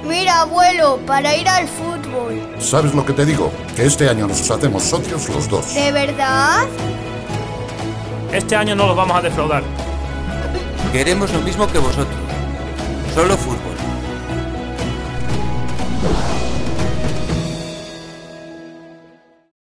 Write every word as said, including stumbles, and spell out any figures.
Mira, abuelo, para ir al fútbol. ¿Sabes lo que te digo? Que este año nos hacemos socios los dos. ¿De verdad? Este año no los vamos a defraudar. Queremos lo mismo que vosotros. Solo fútbol.